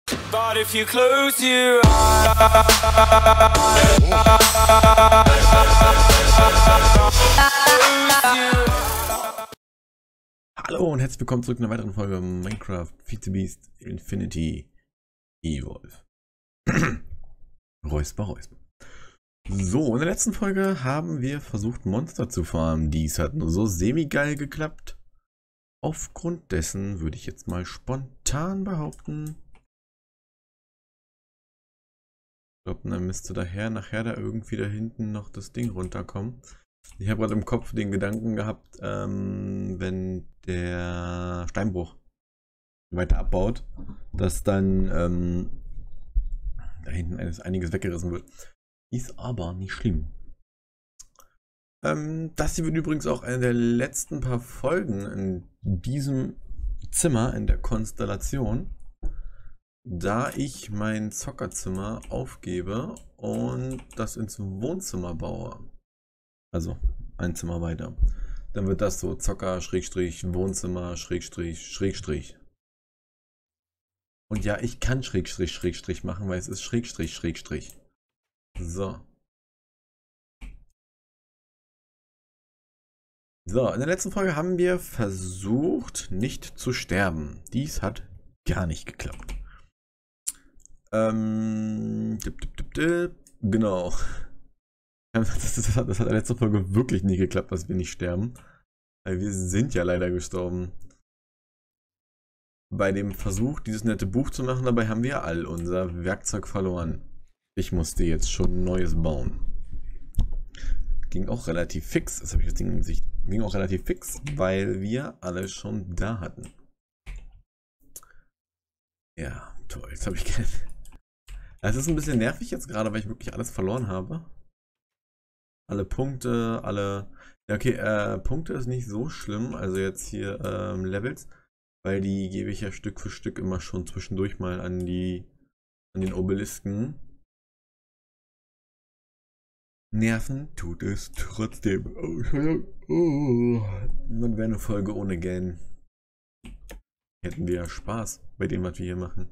But if you close your eyes, Hallo und herzlich willkommen zurück in einer weiteren Folge Minecraft Feed the Beast Infinity Evolve. Räusper, Räusper. So, in der letzten Folge haben wir versucht, Monster zu farmen. Dies hat nur so semi-geil geklappt. Aufgrund dessen würde ich jetzt mal spontan behaupten. Ich glaube, dann müsste nachher da irgendwie da hinten noch das Ding runterkommen. Ich habe gerade im Kopf den Gedanken gehabt, wenn der Steinbruch weiter abbaut, dass dann da hinten einiges weggerissen wird. Ist aber nicht schlimm. Das hier wird übrigens auch eine der letzten paar Folgen in diesem Zimmer, in der Konstellation, da ich mein Zockerzimmer aufgebe und das ins Wohnzimmer baue. Also ein Zimmer weiter. Dann wird das so Zocker, Schrägstrich, Wohnzimmer, Schrägstrich, Schrägstrich. Und ja, ich kann Schrägstrich, Schrägstrich machen, weil es ist Schrägstrich, Schrägstrich. So. So, in der letzten Folge haben wir versucht, nicht zu sterben. Dies hat gar nicht geklappt. Genau. Das hat in der letzten Folge wirklich nie geklappt, dass wir nicht sterben. Weil wir sind ja leider gestorben. Bei dem Versuch, dieses nette Buch zu machen, dabei haben wir all unser Werkzeug verloren. Ich musste jetzt schon Neues bauen. Ging auch relativ fix. Das habe ich das Ding im Gesicht. Ging auch relativ fix, weil wir alles schon da hatten. Ja, toll. Jetzt habe ich keine. Es ist ein bisschen nervig jetzt gerade, weil ich wirklich alles verloren habe. Alle Punkte, alle. Ja, okay, Punkte ist nicht so schlimm. Also jetzt hier Levels. Weil die gebe ich ja Stück für Stück immer schon zwischendurch mal an den Obelisken. Nerven tut es trotzdem. Oh. Man wäre eine Folge ohne Gan. Hätten wir ja Spaß bei dem, was wir hier machen.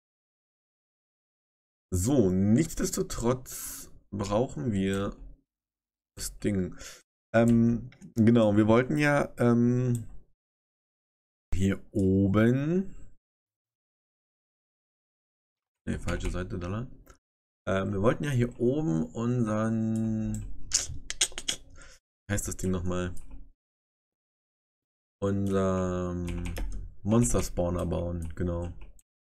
So, nichtsdestotrotz brauchen wir das Ding. Genau, wir wollten ja hier oben. Ne, falsche Seite, da lang. Wir wollten ja hier oben unseren. Wie heißt das Ding nochmal? Unser Monster-Spawner bauen, genau.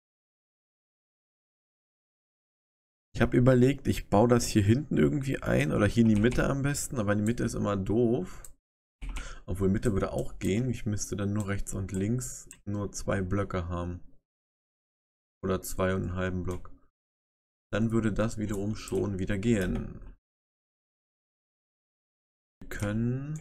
Ich habe überlegt, ich baue das hier hinten irgendwie ein oder hier in die Mitte am besten, aber in die Mitte ist immer doof. Obwohl Mitte würde auch gehen. Ich müsste dann nur rechts und links nur 2 Blöcke haben. Oder 2,5 Block. Dann würde das wiederum schon wieder gehen. Wir können.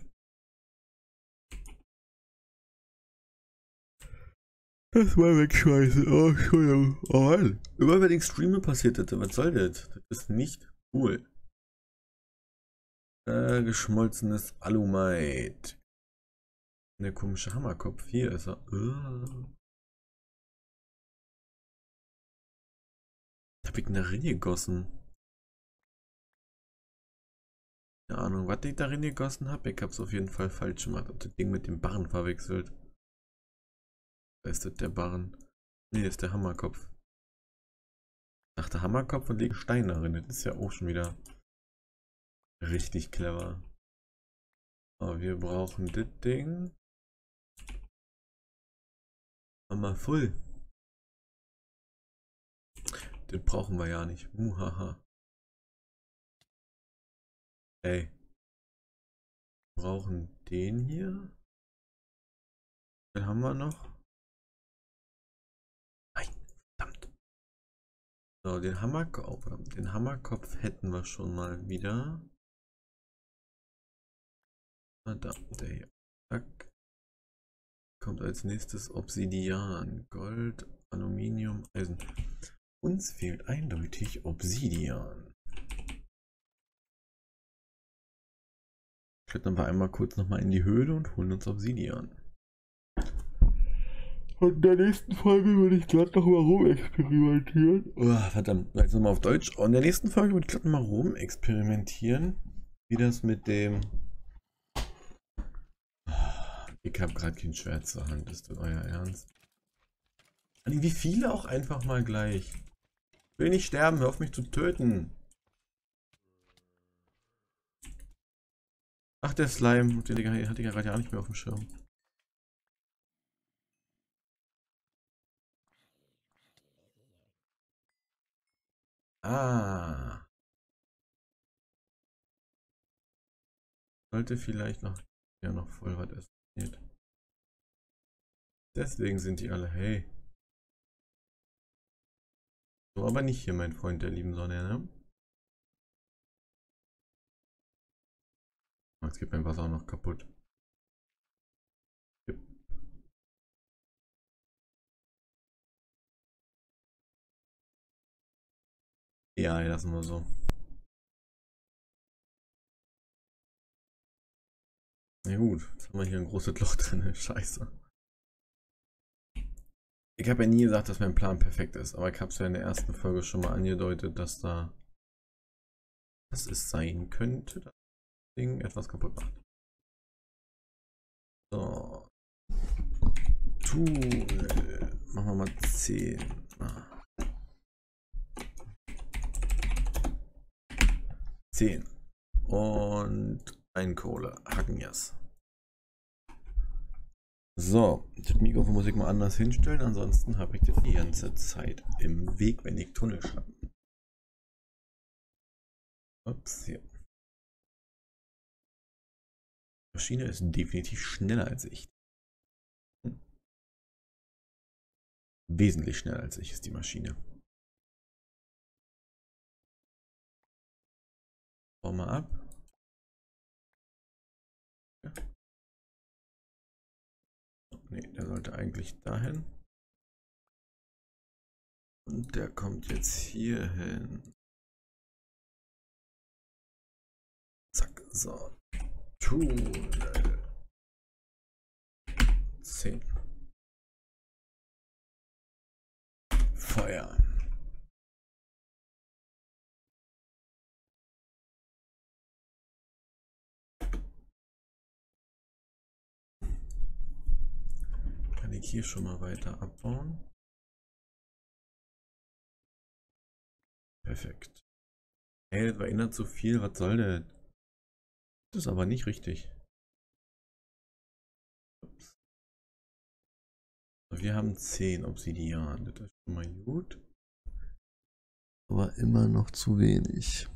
Das war wegschmeißen. Oh, Entschuldigung. Oh, immer wenn ich streame passiert das. Was soll das? Das ist nicht cool. Geschmolzenes Alumite. Der komische Hammerkopf. Hier ist er. Hab ich denn da reingegossen? Keine Ahnung, was ich da reingegossen habe. Ich hab's auf jeden Fall falsch gemacht. Hab das Ding mit dem Barren verwechselt. Ist das der Barren? Nee, das ist der Hammerkopf. Ich dachte Hammerkopf und lege Steine darin. Das ist ja auch schon wieder richtig clever. Aber wir brauchen das Ding. Mal voll. Das brauchen wir ja nicht. Muhaha. Ey. Wir brauchen den hier. Den haben wir noch. Nein, verdammt. So, den Hammerkopf hätten wir schon mal wieder. Verdammt, der hier. Zack. Kommt als nächstes Obsidian. Gold, Aluminium, Eisen. Uns fehlt eindeutig Obsidian. Klettern wir einmal kurz nochmal in die Höhle und holen uns Obsidian. Und in der nächsten Folge würde ich glatt noch mal rumexperimentieren. Oh, verdammt, jetzt nochmal auf Deutsch. Und in der nächsten Folge würde ich glatt noch mal rumexperimentieren. Wie das mit dem... Ich habe gerade kein Schwert zur Hand, ist das euer Ernst? Wie viele auch einfach mal gleich. Ich will nicht sterben, hör auf mich zu töten. Ach, der Slime, den hatte ich ja gerade ja nicht mehr auf dem Schirm. Ah. Sollte vielleicht noch, ja, noch voll was essen. Deswegen sind die alle, hey. So, aber nicht hier, mein Freund der lieben Sonne, ne? Jetzt geht mein Wasser auch noch kaputt. Ja, lassen wir so. Na gut, jetzt haben wir hier ein großes Loch drin. Scheiße. Ich habe ja nie gesagt, dass mein Plan perfekt ist, aber ich habe es ja in der ersten Folge schon mal angedeutet, dass da es sein könnte, dass das Ding etwas kaputt macht. So. Tool. Machen wir mal 10. 10. Und ein Kohle. Hacken yes. So, das Mikrofon muss ich mal anders hinstellen, ansonsten habe ich das die ganze Zeit im Weg, wenn ich Tunnel schaffe. Ups, hier. Die Maschine ist definitiv schneller als ich. Wesentlich schneller als ich ist die Maschine. Bau mal ab. Ja. Ne, der sollte eigentlich dahin. Und der kommt jetzt hier hin. Zack, so. Tool. 10. Feuer. Kann ich hier schon mal weiter abbauen? Perfekt. Hey, das war innerhalb zu viel. Was soll das? Das ist aber nicht richtig. Ups. Wir haben 10 Obsidian. Das ist schon mal gut. Aber immer noch zu wenig.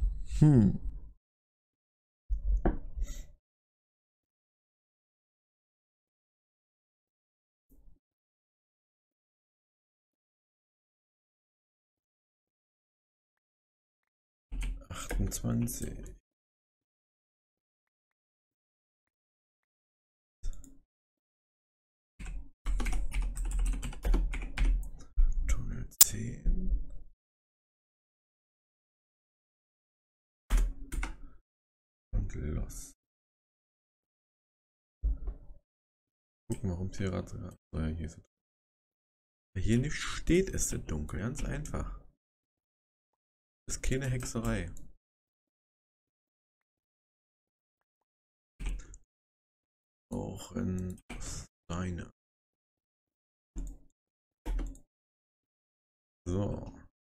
28. Tunnel 10. Und los. Gucken, warum es hier gerade. Oh ja, hier ist es. Hier nicht steht, ist es dunkel. Ganz einfach. Das ist keine Hexerei. Auch in Steine. So.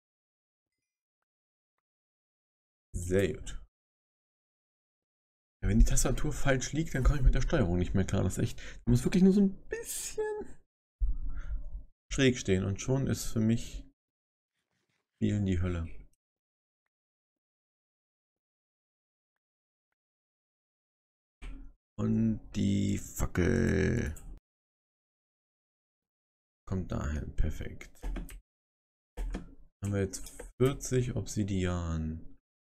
Sehr gut. Ja, wenn die Tastatur falsch liegt, dann komme ich mit der Steuerung nicht mehr klar. Das ist echt. Du musst wirklich nur so ein bisschen schräg stehen und schon ist für mich Spielen die Hölle. Und die Fackel kommt dahin. Perfekt. Haben wir jetzt 40 Obsidian.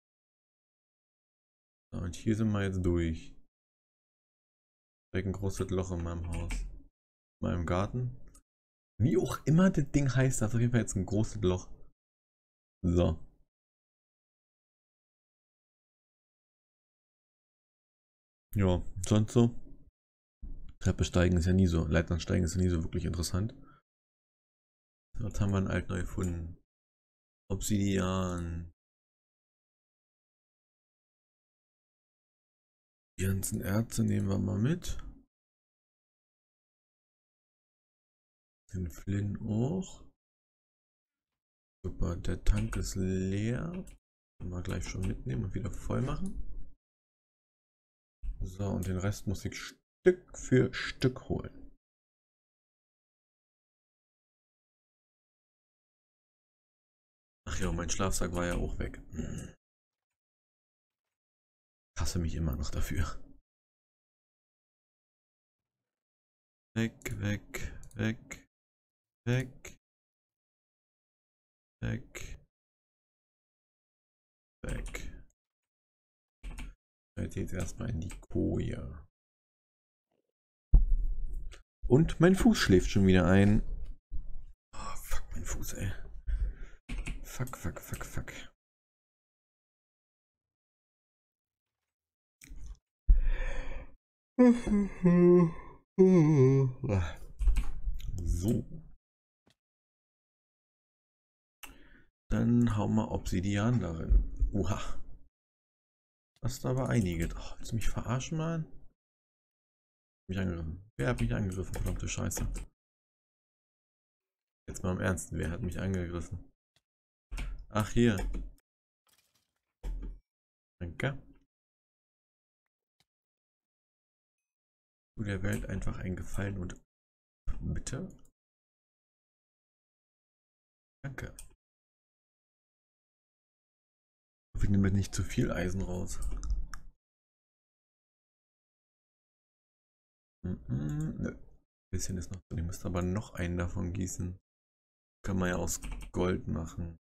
So, und hier sind wir jetzt durch. Direkt ein großes Loch in meinem Haus. In meinem Garten. Wie auch immer das Ding heißt, das ist auf jeden Fall jetzt ein großes Loch. So. Ja, sonst so. Treppe steigen ist ja nie so. Leitern steigen ist ja nie so wirklich interessant. Was haben wir denn alt neu gefunden? Obsidian. Die ganzen Erze nehmen wir mal mit. Den Flynn auch. Super, der Tank ist leer. Können wir gleich schon mitnehmen und wieder voll machen. So, und den Rest muss ich Stück für Stück holen. Ach ja, mein Schlafsack war ja auch weg. Hasse mich immer noch dafür. Weg, weg, weg, weg, weg, weg. Jetzt erstmal in die Koje. Und mein Fuß schläft schon wieder ein. Oh, fuck, mein Fuß, ey. Fuck, fuck, fuck, fuck. So. Dann hauen wir Obsidian darin. Uha. Das ist aber einige. Oh, willst du mich verarschen, Mann? Mich angegriffen. Wer hat mich angegriffen? Verdammte Scheiße. Jetzt mal im Ernst. Wer hat mich angegriffen? Ach, hier. Danke. Tu der Welt einfach einen Gefallen und bitte. Danke. Ich nehme nicht zu viel Eisen raus. Nö. Ein bisschen ist noch drin. Ich müsste aber noch einen davon gießen. Kann man ja aus Gold machen.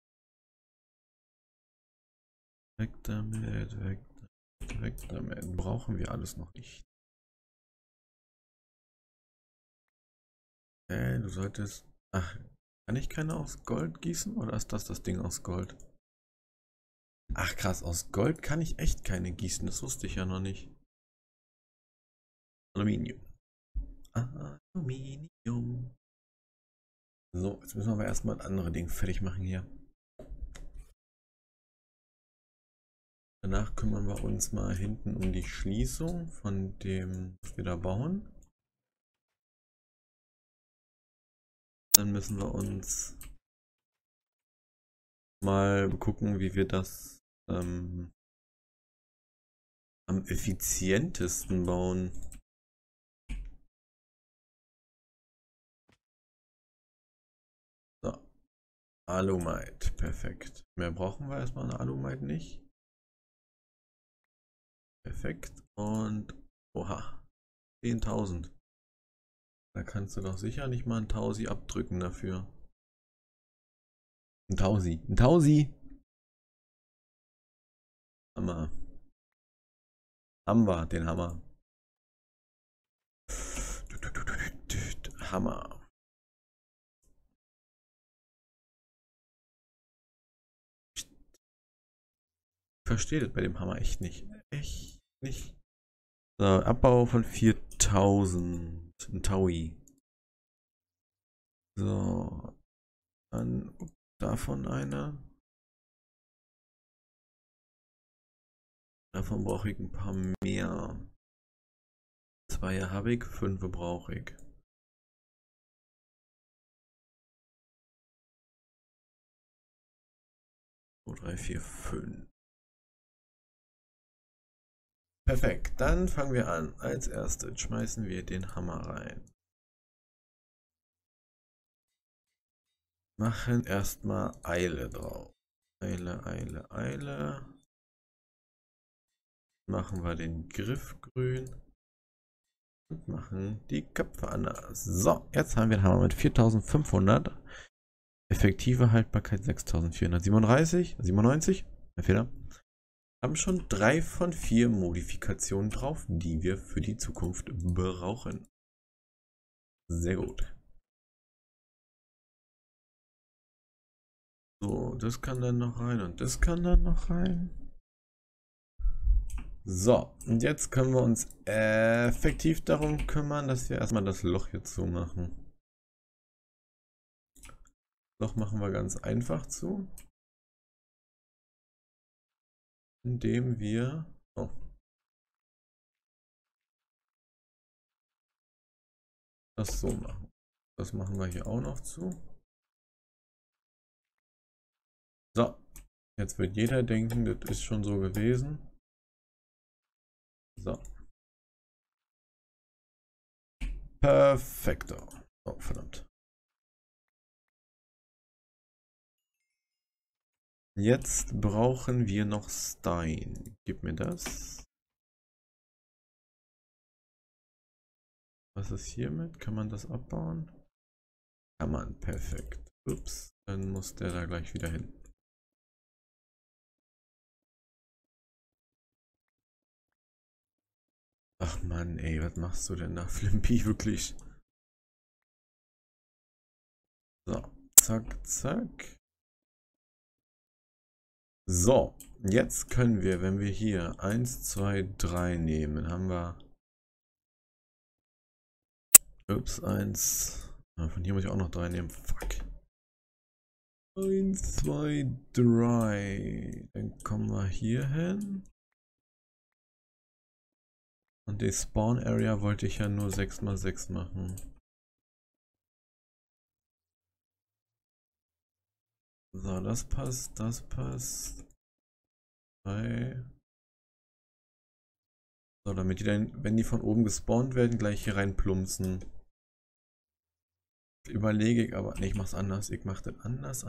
Weg damit, weg damit, weg damit. Brauchen wir alles noch nicht. Du solltest... Ach, kann ich keine aus Gold gießen? Oder ist das Ding aus Gold? Ach krass, aus Gold kann ich echt keine gießen. Das wusste ich ja noch nicht. Aluminium. Aluminium. So, jetzt müssen wir aber erstmal das andere Ding fertig machen hier. Danach kümmern wir uns mal hinten um die Schließung von dem, was wir da bauen. Dann müssen wir uns mal gucken, wie wir das am effizientesten bauen. So, Alumite, perfekt. Mehr brauchen wir erstmal an Alumite nicht. Perfekt. Und oha, 10.000. Da kannst du doch sicher nicht mal ein Tausi abdrücken dafür. Ein Tausi. Ein Tausi. Hammer. Haben wir den Hammer. Hammer. Ich verstehe das bei dem Hammer echt nicht. Echt nicht. So, Abbau von 4.000. Ein Taui. So. Dann davon einer. Davon brauche ich ein paar mehr. 2 habe ich, 5 brauche ich. So, 3, 4, 5. Perfekt, dann fangen wir an. Als erstes schmeißen wir den Hammer rein. Machen erstmal Eile drauf. Eile, Eile, Eile. Machen wir den Griff grün. Und machen die Köpfe anders. So, jetzt haben wir den Hammer mit 4.500. Effektive Haltbarkeit 6.437. 97. Ein Fehler. Haben schon 3 von 4 Modifikationen drauf, die wir für die Zukunft brauchen. Sehr gut. So, das kann dann noch rein und das kann dann noch rein. So, und jetzt können wir uns effektiv darum kümmern, dass wir erstmal das Loch hier zumachen. Doch machen wir ganz einfach zu. Indem wir... Oh. Das so machen. Das machen wir hier auch noch zu. So. Jetzt wird jeder denken, das ist schon so gewesen. So. Perfekto. Oh, verdammt. Jetzt brauchen wir noch Stein. Gib mir das. Was ist hiermit? Kann man das abbauen? Kann man. Perfekt. Ups. Dann muss der da gleich wieder hin. Ach Mann, ey, was machst du denn da, Flimpy, wirklich? So, zack, zack. So, jetzt können wir, wenn wir hier 1, 2, 3 nehmen, haben wir... Ups, 1. Von hier muss ich auch noch 3 nehmen. Fuck. 1, 2, 3. Dann kommen wir hier hin. Und die Spawn Area wollte ich ja nur 6×6 machen. So, das passt, das passt. 3. So, damit die dann, wenn die von oben gespawnt werden, gleich hier rein plumpsen. Überlege ich aber, ne, ich mach's anders. Ich mach das anders.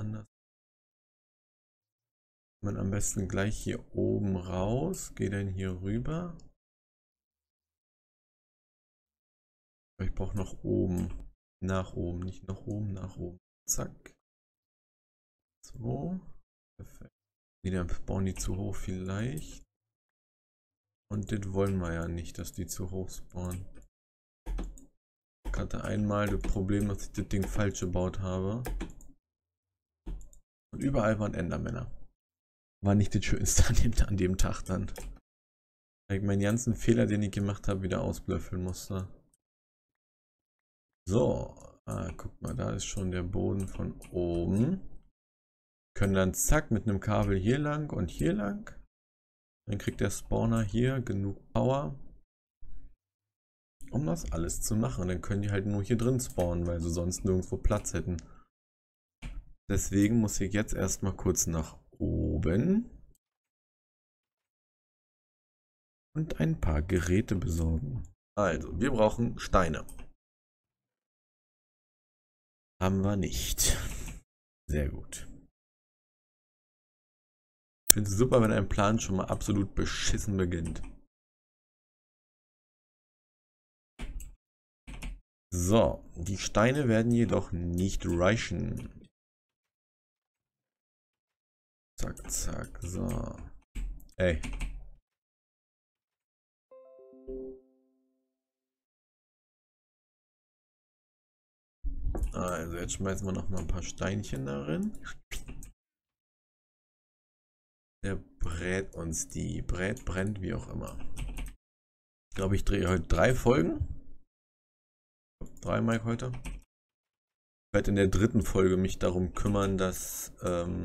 Man am besten gleich hier oben raus. Gehe dann hier rüber. Ich brauche noch oben. Nach oben. Nicht nach oben, nach oben. Zack. So. Perfekt. Ne, dann spawnen die zu hoch vielleicht. Und das wollen wir ja nicht, dass die zu hoch spawnen. Ich hatte einmal das Problem, dass ich das Ding falsch gebaut habe. Und überall waren Endermänner. War nicht das Schönste an dem Tag dann. Weil ich meinen ganzen Fehler, den ich gemacht habe, wieder ausblöffeln musste. So. Guck mal, da ist schon der Boden von oben. Können dann zack mit einem Kabel hier lang und hier lang. Dann kriegt der Spawner hier genug Power, um das alles zu machen. Dann können die halt nur hier drin spawnen, weil sie sonst nirgendwo Platz hätten. Deswegen muss ich jetzt erstmal kurz nach oben und ein paar Geräte besorgen. Also, wir brauchen Steine. Haben wir nicht. Sehr gut. Ich finde es super, wenn ein Plan schon mal absolut beschissen beginnt. So, die Steine werden jedoch nicht reichen. Zack, zack, so. Ey. Also jetzt schmeißen wir noch mal ein paar Steinchen darin. Der brät uns die. Brennt, wie auch immer. Ich glaube, ich drehe heute 3 Folgen. 3 mache ich heute. Ich werde in der 3. Folge mich darum kümmern, dass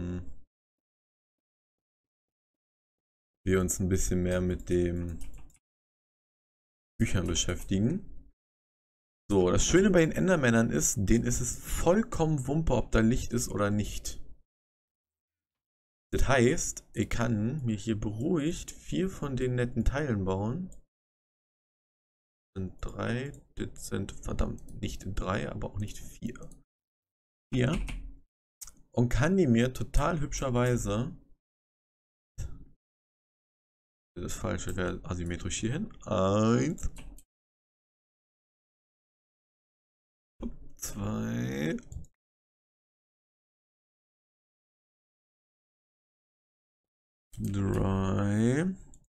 wir uns ein bisschen mehr mit den Büchern beschäftigen. So, das Schöne bei den Endermännern ist, denen ist es vollkommen Wumpe, ob da Licht ist oder nicht. Das heißt, ich kann mir hier beruhigt 4 von den netten Teilen bauen. Das sind 3, das sind verdammt nicht 3, aber auch nicht 4. 4. Und kann die mir total hübscherweise, das falsche wäre asymmetrisch hier hin, 1, 2, 3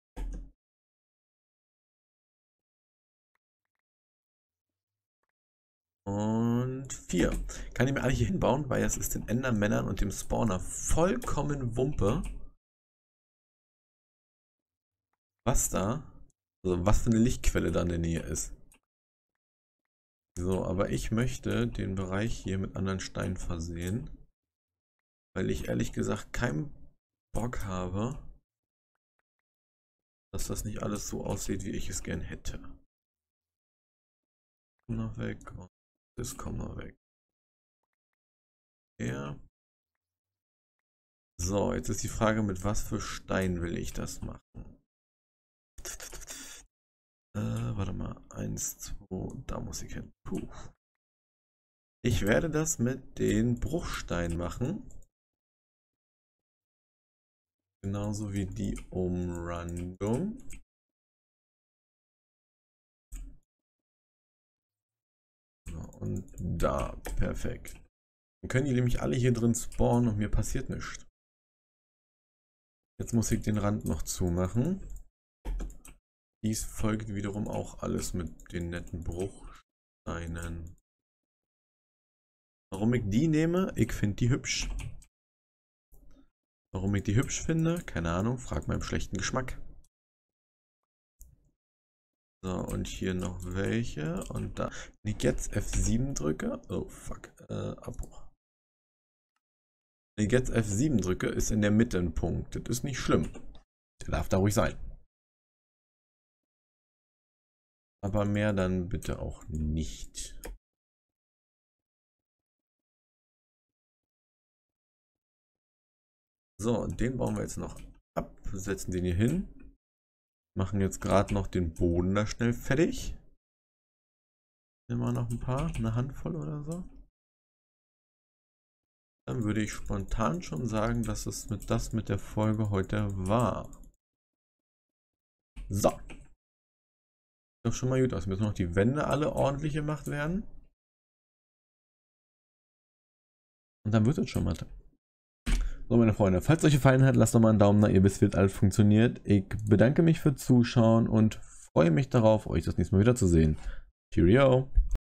und 4. Kann ich mir alle hier hinbauen, weil es ist den Endermännern und dem Spawner vollkommen Wumpe, was da, also was für eine Lichtquelle da in der Nähe ist. So, aber ich möchte den Bereich hier mit anderen Steinen versehen. Weil ich ehrlich gesagt keinen Bock habe, dass das nicht alles so aussieht, wie ich es gern hätte. Komm noch weg und das kommt noch weg. Ja. So, jetzt ist die Frage, mit was für Stein will ich das machen? Warte mal. 1, 2, da muss ich hin. Puh. Ich werde das mit den Bruchsteinen machen. Genauso wie die Umrandung. Und da, perfekt. Dann können die nämlich alle hier drin spawnen und mir passiert nichts. Jetzt muss ich den Rand noch zumachen. Dies folgt wiederum auch alles mit den netten Bruchsteinen. Warum ich die nehme? Ich finde die hübsch. Warum ich die hübsch finde? Keine Ahnung, frag meinem schlechten Geschmack. So, und hier noch welche. Und da. Wenn ich jetzt F7 drücke. Oh, fuck. Abbruch. Wenn ich jetzt F7 drücke, ist in der Mitte ein Punkt. Das ist nicht schlimm. Der darf da ruhig sein. Aber mehr dann bitte auch nicht. So, und den bauen wir jetzt noch ab. Setzen den hier hin. Machen jetzt gerade noch den Boden da schnell fertig. Nehmen wir noch ein paar, eine Handvoll oder so. Dann würde ich spontan schon sagen, dass es mit der Folge heute war. So. Sieht doch schon mal gut aus. Müssen noch die Wände alle ordentlich gemacht werden. Und dann wird es schon mal. So, meine Freunde, falls es euch gefallen hat, lasst doch mal einen Daumen da. Ihr wisst, wie das alles funktioniert. Ich bedanke mich fürs Zuschauen und freue mich darauf, euch das nächste Mal wieder zu sehen. Cheerio!